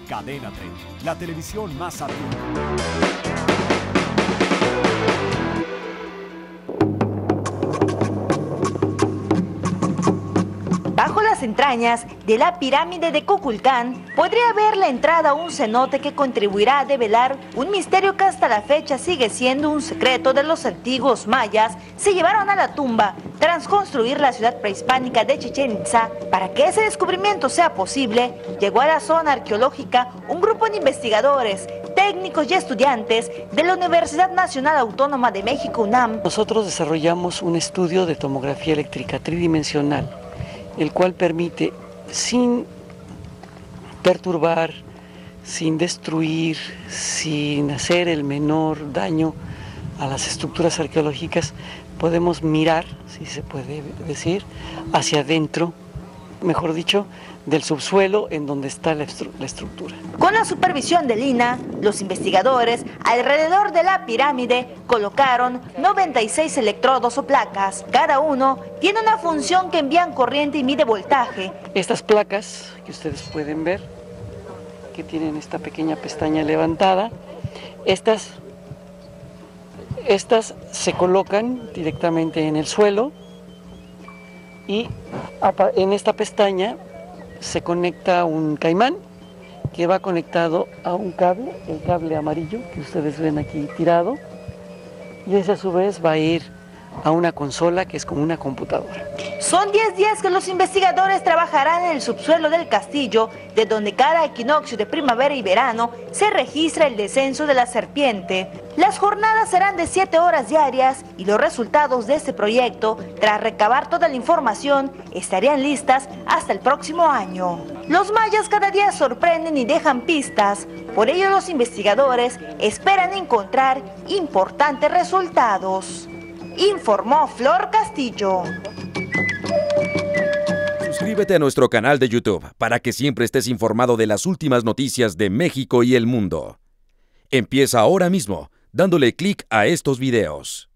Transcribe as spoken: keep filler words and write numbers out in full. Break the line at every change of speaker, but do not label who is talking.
Cadena treinta, la televisión más abierta.
Bajo las entrañas de la pirámide de Kukulcán podría haber la entrada a un cenote que contribuirá a develar un misterio que hasta la fecha sigue siendo un secreto de los antiguos mayas. Se llevaron a la tumba tras construir la ciudad prehispánica de Chichén Itzá. Para que ese descubrimiento sea posible, llegó a la zona arqueológica un grupo de investigadores, técnicos y estudiantes de la Universidad Nacional Autónoma de México, UNAM.
Nosotros desarrollamos un estudio de tomografía eléctrica tridimensional, el cual permite, sin perturbar, sin destruir, sin hacer el menor daño a las estructuras arqueológicas, podemos mirar, si se puede decir, hacia adentro, mejor dicho, del subsuelo en donde está la, estru la estructura.
Con la supervisión del I N A, los investigadores alrededor de la pirámide colocaron noventa y seis electrodos o placas. Cada uno tiene una función que envían corriente y mide voltaje.
Estas placas que ustedes pueden ver, que tienen esta pequeña pestaña levantada, estas, estas se colocan directamente en el suelo y en esta pestaña se conecta un caimán que va conectado a un cable, el cable amarillo que ustedes ven aquí tirado, y ese a su vez va a ir a una consola que es como una computadora.
Son diez días que los investigadores trabajarán en el subsuelo del castillo, de donde cada equinoccio de primavera y verano se registra el descenso de la serpiente. Las jornadas serán de siete horas diarias y los resultados de este proyecto, tras recabar toda la información, estarían listas hasta el próximo año. Los mayas cada día sorprenden y dejan pistas, por ello los investigadores esperan encontrar importantes resultados. Informó Flor Castillo.
Suscríbete a nuestro canal de YouTube para que siempre estés informado de las últimas noticias de México y el mundo. Empieza ahora mismo dándole clic a estos videos.